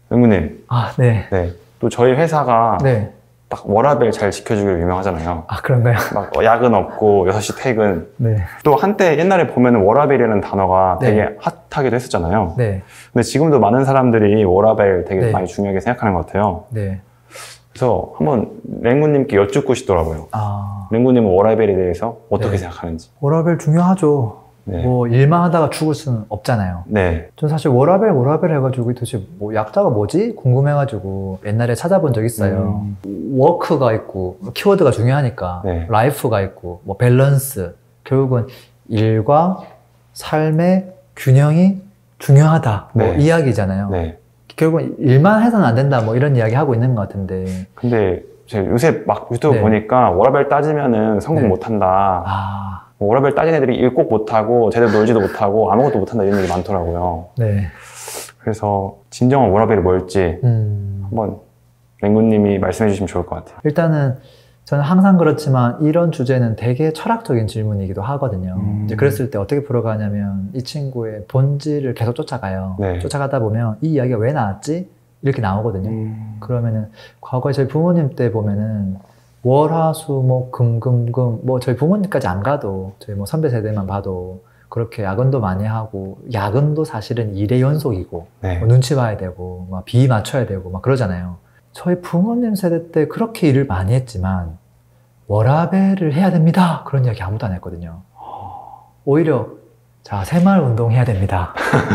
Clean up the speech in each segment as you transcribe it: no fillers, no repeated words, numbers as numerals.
맹구님. 아, 네. 네. 또 저희 회사가 네. 딱 워라밸 잘 지켜주기로 유명하잖아요. 아, 그런가요? 막 야근 없고 6시 퇴근. 네. 또 한때 옛날에 보면은 워라밸이라는 단어가 네. 되게 핫하기도 했었잖아요. 네. 근데 지금도 많은 사람들이 워라밸 되게 네. 많이 중요하게 생각하는 것 같아요. 네. 그래서 한번 랭구님께 여쭙고 싶더라고요. 아, 랭구님은 워라밸에 대해서 어떻게 네. 생각하는지. 워라밸 중요하죠. 네. 뭐, 일만 하다가 죽을 수는 없잖아요. 네. 전 사실 워라밸 해가지고 도대체 뭐 약자가 뭐지? 궁금해가지고 옛날에 찾아본 적 있어요. 워크가 있고, 키워드가 중요하니까, 네. 라이프가 있고, 뭐 밸런스. 결국은 일과 삶의 균형이 중요하다. 뭐 네. 이야기잖아요. 네. 결국은 일만 해서는 안 된다. 뭐 이런 이야기 하고 있는 것 같은데. 근데 제가 요새 막 유튜브 네. 보니까 워라밸 따지면은 성공 네. 못한다. 아, 뭐 워라밸 따진 애들이 일 꼭 못하고 제대로 놀지도 못하고 아무것도 못한다 이런 얘기 많더라고요. 네. 그래서 진정한 워라밸이 뭘지 한번 랭구님이 말씀해 주시면 좋을 것 같아요. 일단은 저는 항상 그렇지만 이런 주제는 되게 철학적인 질문이기도 하거든요. 이제 그랬을 때 어떻게 풀어가냐면 이 친구의 본질을 계속 쫓아가요. 네. 쫓아가다 보면 이 이야기가 왜 나왔지? 이렇게 나오거든요. 그러면은 과거에 저희 부모님 때 보면은 월화수목 금금금 뭐 저희 부모님까지 안 가도 저희 뭐 선배 세대만 봐도 그렇게 야근도 많이 하고 야근도 사실은 일의 연속이고 네. 뭐 눈치 봐야 되고 막 비 맞춰야 되고 막 그러잖아요. 저희 부모님 세대 때 그렇게 일을 많이 했지만 워라밸을 해야 됩니다. 그런 이야기 아무도 안 했거든요. 오히려 자 새마을 운동 해야 됩니다.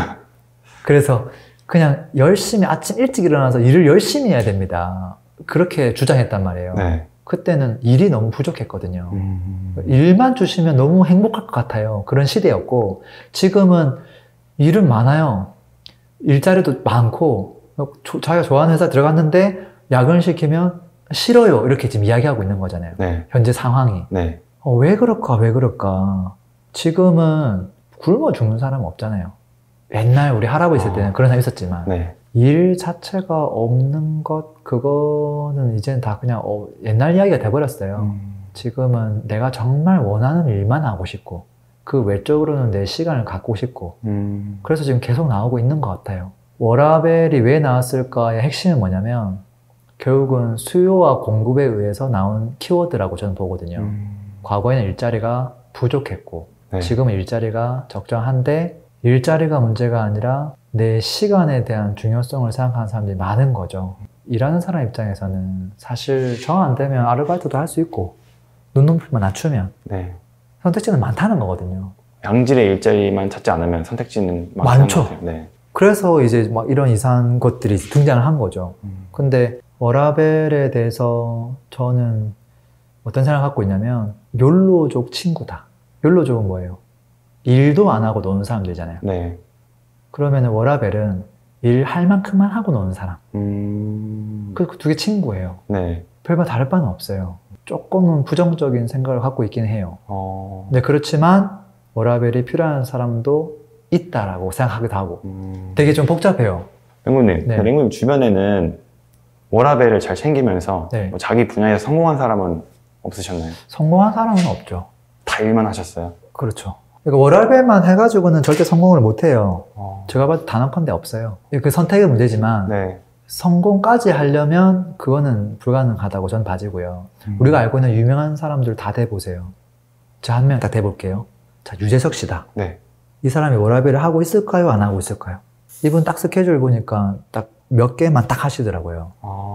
그래서 그냥 열심히 아침 일찍 일어나서 일을 열심히 해야 됩니다. 그렇게 주장했단 말이에요. 네. 그때는 일이 너무 부족했거든요. 일만 주시면 너무 행복할 것 같아요. 그런 시대였고 지금은 일은 많아요. 일자리도 많고 자기가 좋아하는 회사 들어갔는데 야근 시키면 싫어요. 이렇게 지금 이야기하고 있는 거잖아요. 네. 현재 상황이. 네. 왜 그럴까? 왜 그럴까? 지금은 굶어 죽는 사람은 없잖아요. 옛날 우리 할아버지 있을 때는 그런 사람이 있었지만 네. 일 자체가 없는 것 그거는 이제는 다 그냥 옛날 이야기가 돼버렸어요. 지금은 내가 정말 원하는 일만 하고 싶고 그 외적으로는 내 시간을 갖고 싶고 그래서 지금 계속 나오고 있는 것 같아요. 워라밸이 왜 나왔을까의 핵심은 뭐냐면 결국은 수요와 공급에 의해서 나온 키워드라고 저는 보거든요. 과거에는 일자리가 부족했고 네. 지금은 일자리가 적정한데 일자리가 문제가 아니라 내 시간에 대한 중요성을 생각하는 사람들이 많은 거죠. 일하는 사람 입장에서는 사실 정 안 되면 아르바이트도 할 수 있고 눈높이만 낮추면 네. 선택지는 많다는 거거든요. 양질의 일자리만 찾지 않으면 선택지는 많죠. 것 같아요. 네. 그래서 이제 막 이런 이상한 것들이 등장을 한 거죠. 근데 워라밸에 대해서 저는 어떤 생각을 갖고 있냐면 욜로족 친구다. 욜로족은 뭐예요? 일도 안 하고 노는 사람들이잖아요. 네. 그러면 워라밸은 일할 만큼만 하고 노는 사람. 그 두 개 친구예요. 네. 별반 다를 바는 없어요. 조금은 부정적인 생각을 갖고 있긴 해요. 어. 네, 그렇지만 워라밸이 필요한 사람도 있다라고 생각하기도 하고 되게 좀 복잡해요. 랭구님, 네. 랭구님 주변에는 워라밸을 잘 챙기면서 네. 뭐 자기 분야에서 성공한 사람은 없으셨나요? 성공한 사람은 없죠. 다 일만 하셨어요? 그렇죠. 그러니까 워라밸만 해가지고는 절대 성공을 못해요. 어. 제가 봐도 단언컨대 없어요. 그 선택의 문제지만 네. 성공까지 하려면 그거는 불가능하다고 저는 봐지고요. 우리가 알고 있는 유명한 사람들 다 대보세요. 자, 한 명 딱 대볼게요. 자, 유재석 씨다. 네. 이 사람이 워라밸을 하고 있을까요? 안 하고 있을까요? 이분 딱 스케줄 보니까 딱 몇 개만 딱 하시더라고요.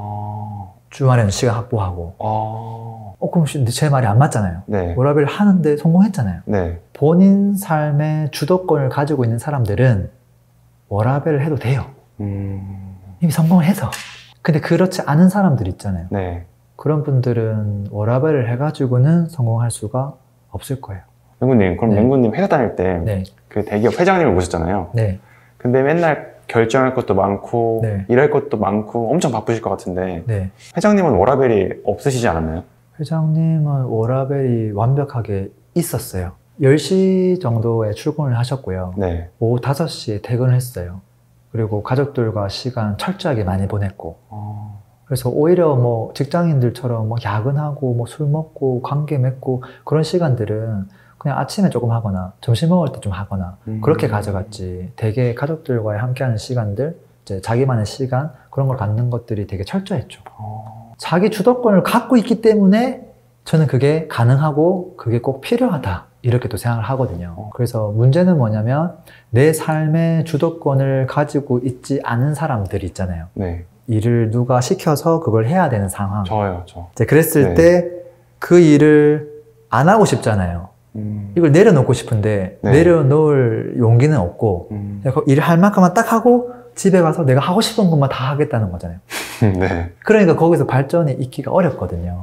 주말에는 시간 확보하고. 그럼 제 말이 안 맞잖아요. 네. 워라밸 하는데 성공했잖아요. 네. 본인 삶의 주도권을 가지고 있는 사람들은 워라밸을 해도 돼요. 이미 성공을 해서. 근데 그렇지 않은 사람들 있잖아요. 네. 그런 분들은 워라밸을 해가지고는 성공할 수가 없을 거예요. 랭구님, 그럼 네. 랭구님 회사 다닐 때 그 네. 대기업 회장님을 모셨잖아요. 네. 근데 맨날 결정할 것도 많고 네. 일할 것도 많고 엄청 바쁘실 것 같은데 네. 회장님은 워라밸이 없으시지 않았나요? 회장님은 워라밸이 완벽하게 있었어요. 10시 정도에 출근을 하셨고요. 네. 오후 5시에 퇴근을 했어요. 그리고 가족들과 시간 철저하게 많이 보냈고. 그래서 오히려 뭐 직장인들처럼 뭐 야근하고 뭐 술 먹고 관계 맺고 그런 시간들은 그냥 아침에 조금 하거나 점심 먹을 때 좀 하거나 그렇게 가져갔지. 되게 가족들과의 함께하는 시간들 이제 자기만의 시간 그런 걸 갖는 것들이 되게 철저했죠. 자기 주도권을 갖고 있기 때문에 저는 그게 가능하고 그게 꼭 필요하다 이렇게 또 생각을 하거든요. 그래서 문제는 뭐냐면 내 삶의 주도권을 가지고 있지 않은 사람들이 있잖아요. 네. 일을 누가 시켜서 그걸 해야 되는 상황. 저요. 이제 그랬을 네. 때 그 일을 안 하고 싶잖아요. 이걸 내려놓고 싶은데 네. 내려놓을 용기는 없고 일을 할 만큼만 딱 하고 집에 가서 내가 하고 싶은 것만 다 하겠다는 거잖아요. 네. 그러니까 거기서 발전이 있기가 어렵거든요.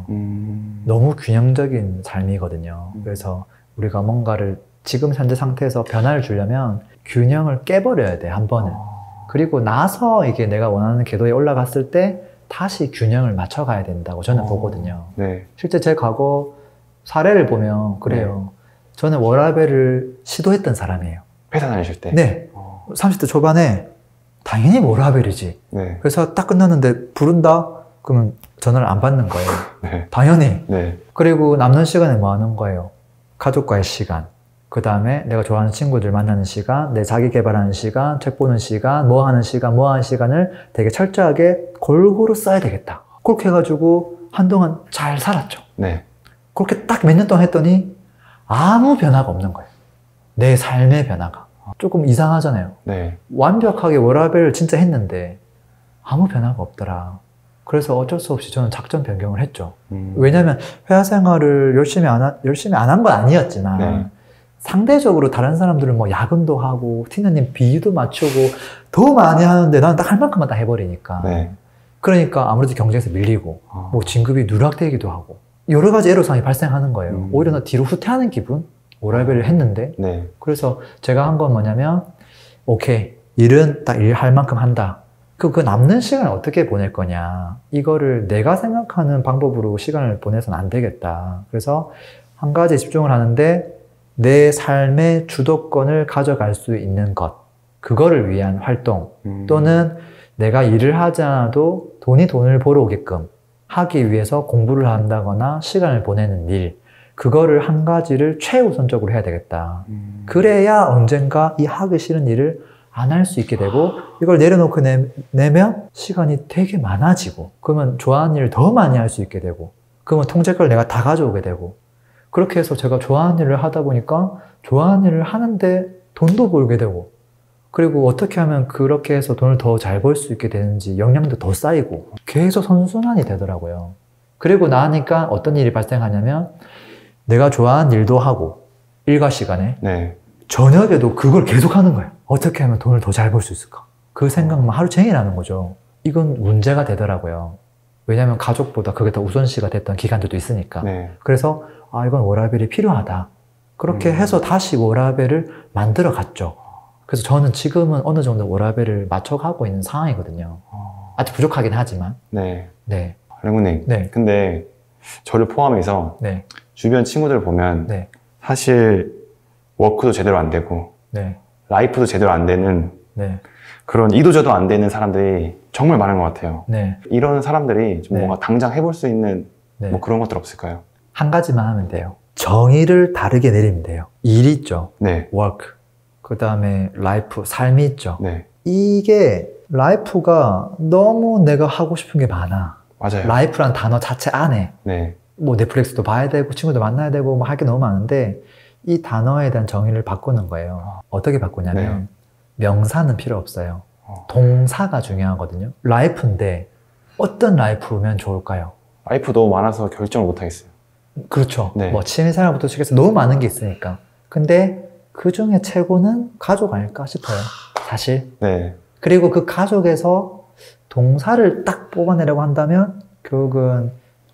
너무 균형적인 삶이거든요. 그래서 우리가 뭔가를 지금 현재 상태에서 변화를 주려면 균형을 깨버려야 돼, 한 번은. 그리고 나서 이게 내가 원하는 궤도에 올라갔을 때 다시 균형을 맞춰가야 된다고 저는 보거든요. 네. 실제 제 과거 사례를 보면 그래요. 저는 워라밸을 시도했던 사람이에요. 회사 다니실 때? 네. 30대 초반에 당연히 워라밸이지. 네. 그래서 딱 끝났는데 부른다? 그러면 전화를 안 받는 거예요. 네. 당연히. 네. 그리고 남는 시간에 뭐 하는 거예요? 가족과의 시간. 그 다음에 내가 좋아하는 친구들 만나는 시간, 내 자기 개발하는 시간, 책 보는 시간, 뭐 하는 시간을 되게 철저하게 골고루 써야 되겠다. 그렇게 해가지고 한동안 잘 살았죠. 네. 그렇게 딱 몇 년 동안 했더니 아무 변화가 없는 거예요. 내 삶의 변화가. 조금 이상하잖아요. 네. 완벽하게 워라밸을 진짜 했는데 아무 변화가 없더라. 그래서 어쩔 수 없이 저는 작전 변경을 했죠. 왜냐하면 회사 생활을 열심히 안 한 건 아니었지만 네. 상대적으로 다른 사람들은 뭐 야근도 하고 팀장님 비위도 맞추고 더 많이 하는데 나는 딱 할 만큼만 다 해버리니까. 네. 그러니까 아무래도 경쟁에서 밀리고 뭐 진급이 누락되기도 하고 여러 가지 애로사항이 발생하는 거예요. 오히려 나 뒤로 후퇴하는 기분? 워라밸을 했는데. 네. 그래서 제가 한 건 뭐냐면 오케이, 일은 딱 일할 만큼 한다. 그 남는 시간을 어떻게 보낼 거냐. 이거를 내가 생각하는 방법으로 시간을 보내서는 안 되겠다. 그래서 한 가지에 집중을 하는데 내 삶의 주도권을 가져갈 수 있는 것, 그거를 위한 활동 또는 내가 일을 하지 않아도 돈을 벌어오게끔 하기 위해서 공부를 한다거나 시간을 보내는 일, 그거를 한 가지를 최우선적으로 해야 되겠다. 그래야 언젠가 이 하기 싫은 일을 안 할 수 있게 되고 이걸 내려놓고 내면 시간이 되게 많아지고 그러면 좋아하는 일을 더 많이 할 수 있게 되고 그러면 통제권을 내가 다 가져오게 되고 그렇게 해서 제가 좋아하는 일을 하다 보니까 좋아하는 일을 하는데 돈도 벌게 되고 그리고 어떻게 하면 그렇게 해서 돈을 더 잘 벌 수 있게 되는지 역량도 더 쌓이고 계속 선순환이 되더라고요. 그리고 나니까 어떤 일이 발생하냐면 내가 좋아하는 일도 하고 일과 시간에 네. 저녁에도 그걸 계속 하는 거예요. 어떻게 하면 돈을 더 잘 벌 수 있을까? 그 생각만 하루 종일 하는 거죠. 이건 문제가 되더라고요. 왜냐하면 가족보다 그게 더 우선시가 됐던 기간들도 있으니까. 네. 그래서 이건 워라밸이 필요하다. 그렇게 해서 다시 워라밸을 만들어 갔죠. 그래서 저는 지금은 어느 정도 워라밸을 맞춰가고 있는 상황이거든요. 아직 부족하긴 하지만. 네. 네. 랭구님. 네. 근데 저를 포함해서 네. 주변 친구들 보면 네. 사실 워크도 제대로 안 되고 네. 라이프도 제대로 안 되는 네. 그런 이도저도 안 되는 사람들이 정말 많은 것 같아요. 네. 이런 사람들이 좀 네. 뭔가 당장 해볼 수 있는 네. 뭐 그런 것들 없을까요? 한 가지만 하면 돼요. 정의를 다르게 내리면 돼요. 일이 있죠. 네. work. 그 다음에 라이프, 삶이 있죠. 네. 이게 라이프가 너무 내가 하고 싶은 게 많아. 맞아요. 라이프란 단어 자체 안에 네. 뭐 넷플릭스도 봐야 되고 친구도 만나야 되고 뭐 할 게 너무 많은데 이 단어에 대한 정의를 바꾸는 거예요. 어떻게 바꾸냐면 명사는 필요 없어요. 동사가 중요하거든요. 라이프인데 어떤 라이프면 좋을까요? 라이프 너무 많아서 결정을 못 하겠어요. 그렇죠. 네. 뭐 취미생활부터 시작해서 너무 많은 게 있으니까. 근데 그 중에 최고는 가족 아닐까 싶어요. 사실. 네. 그리고 그 가족에서 동사를 딱 뽑아내려고 한다면 결국은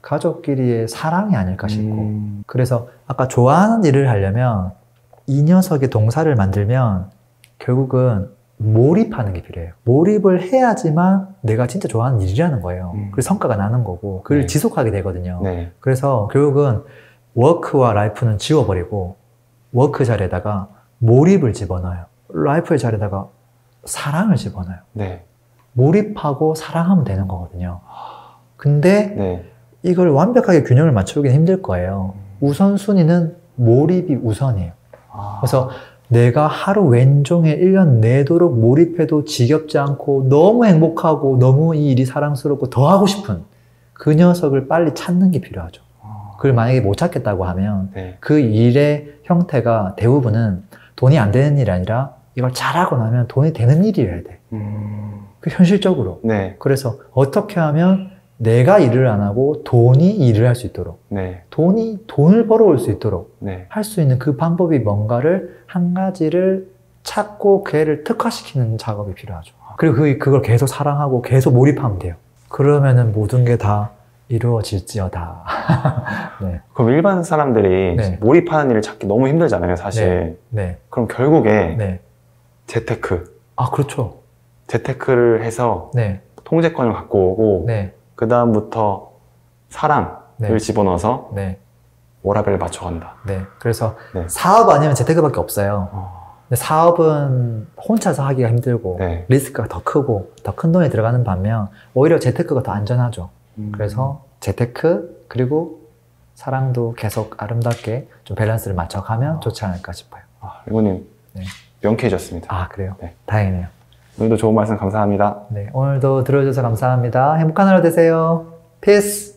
가족끼리의 사랑이 아닐까 싶고. 그래서 아까 좋아하는 일을 하려면 이 녀석의 동사를 만들면 결국은 몰입하는 게 필요해요. 몰입을 해야지만 내가 진짜 좋아하는 일이라는 거예요. 그래서 성과가 나는 거고 그걸 네. 지속하게 되거든요. 네. 그래서 결국은 워크와 라이프는 지워버리고 워크 자리에다가 몰입을 집어넣어요. 라이프의 자리에다가 사랑을 집어넣어요. 네. 몰입하고 사랑하면 되는 거거든요. 근데 네. 이걸 완벽하게 균형을 맞추기는 힘들 거예요. 우선순위는 몰입이 우선이에요. 그래서 내가 하루 왼종일 1년 내도록 몰입해도 지겹지 않고 너무 행복하고 너무 이 일이 사랑스럽고 더 하고 싶은 그 녀석을 빨리 찾는 게 필요하죠. 그걸 만약에 못 찾겠다고 하면 네. 그 일의 형태가 대부분은 돈이 안 되는 일이 아니라 이걸 잘하고 나면 돈이 되는 일이어야 돼. 그 현실적으로. 네. 그래서 어떻게 하면 내가 일을 안 하고 돈이 일을 할 수 있도록 네. 돈을 벌어올 수 있도록 네. 할 수 있는 그 방법이 뭔가를 한 가지를 찾고 그 애를 특화시키는 작업이 필요하죠. 그리고 그걸 계속 사랑하고 계속 몰입하면 돼요. 그러면은 모든 게 다 이루어질지어다. 네. 그럼 일반 사람들이 네. 몰입하는 일을 찾기 너무 힘들잖아요, 사실. 네. 그럼 결국에 네. 재테크. 아, 그렇죠. 재테크를 해서 네. 통제권을 갖고 오고 네. 그 다음부터 사랑을 네. 집어넣어서 네. 워라밸을 맞춰간다. 네. 그래서 네. 사업 아니면 재테크밖에 없어요. 근데 사업은 혼자서 하기가 힘들고 네. 리스크가 더 크고 더 큰 돈이 들어가는 반면 오히려 재테크가 더 안전하죠. 그래서 재테크 그리고 사랑도 계속 아름답게 좀 밸런스를 맞춰가면 좋지 않을까 싶어요. 일본님 네. 명쾌해졌습니다. 아, 그래요? 네. 다행이네요. 오늘도 좋은 말씀 감사합니다. 네, 오늘도 들어주셔서 감사합니다. 행복한 하루 되세요. 피스!